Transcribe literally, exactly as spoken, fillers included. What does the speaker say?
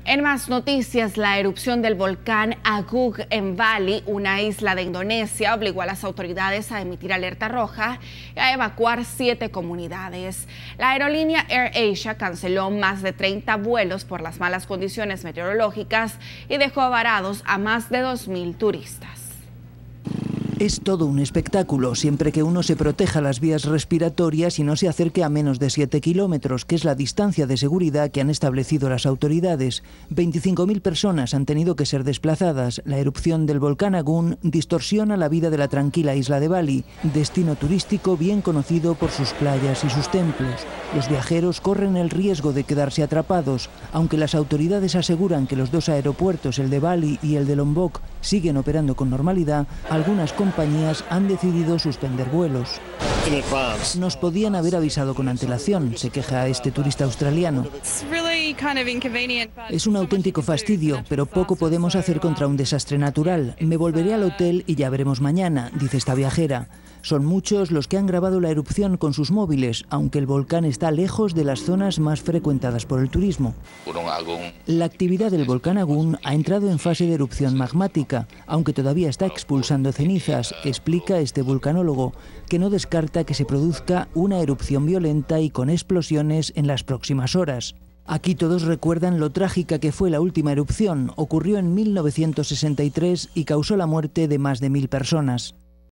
En más noticias, la erupción del volcán Agung en Bali, una isla de Indonesia, obligó a las autoridades a emitir alerta roja y a evacuar siete comunidades. La aerolínea AirAsia canceló más de treinta vuelos por las malas condiciones meteorológicas y dejó varados a más de dos mil turistas. Es todo un espectáculo, siempre que uno se proteja las vías respiratorias y no se acerque a menos de siete kilómetros, que es la distancia de seguridad que han establecido las autoridades. veinticinco mil personas han tenido que ser desplazadas. La erupción del volcán Agung distorsiona la vida de la tranquila isla de Bali, destino turístico bien conocido por sus playas y sus templos. Los viajeros corren el riesgo de quedarse atrapados, aunque las autoridades aseguran que los dos aeropuertos, el de Bali y el de Lombok, siguen operando con normalidad. Algunas compañías han decidido suspender vuelos. Nos podían haber avisado con antelación, se queja este turista australiano. Es un auténtico fastidio, pero poco podemos hacer contra un desastre natural. Me volveré al hotel y ya veremos mañana, dice esta viajera. Son muchos los que han grabado la erupción con sus móviles, aunque el volcán está lejos de las zonas más frecuentadas por el turismo. La actividad del volcán Agung ha entrado en fase de erupción magmática, aunque todavía está expulsando cenizas, explica este vulcanólogo, que no descarta que se produzca una erupción violenta y con explosiones en las próximas horas. Aquí todos recuerdan lo trágica que fue la última erupción. Ocurrió en mil novecientos sesenta y tres y causó la muerte de más de mil personas.